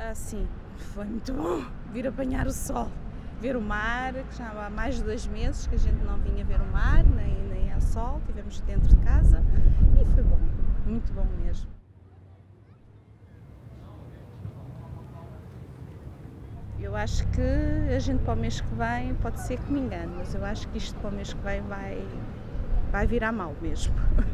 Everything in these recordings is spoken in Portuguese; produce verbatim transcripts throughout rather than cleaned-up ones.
Ah, sim, foi muito bom vir apanhar o sol, ver o mar, que já há mais de dois meses que a gente não vinha ver o mar, nem, nem ao sol, estivemos dentro de casa e foi bom, muito bom mesmo. Eu acho que a gente para o mês que vem, pode ser que me engane, mas eu acho que isto para o mês que vem vai, vai virar mal mesmo,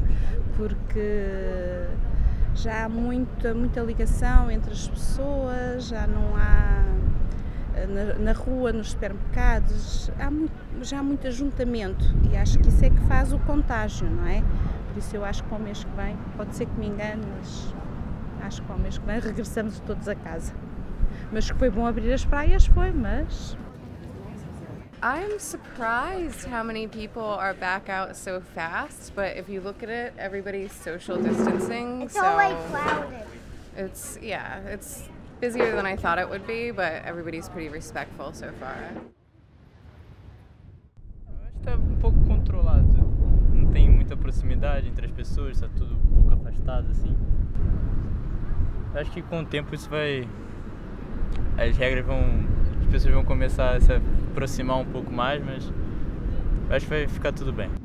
porque já há muita, muita ligação entre as pessoas, já não há, na, na rua, nos supermercados, há muito, já há muito ajuntamento e acho que isso é que faz o contágio, não é? Por isso eu acho que para o mês que vem, pode ser que me engane, mas acho que para o mês que vem regressamos todos a casa. Mas que foi bom abrir as praias, foi, mas... I'm surprised how many people are back out so fast, but if you look at it, everybody's social distancing. It's so all like clouded. It's, yeah, it's busier than I thought it would be, but everybody's pretty respectful so far. Eu acho que tá um pouco controlado. Não tem muita proximidade entre as pessoas, tá tudo um pouco afastado, assim. Eu acho que com o tempo isso vai... As regras vão... As pessoas vão começar a se aproximar um pouco mais, mas... Eu acho que vai ficar tudo bem.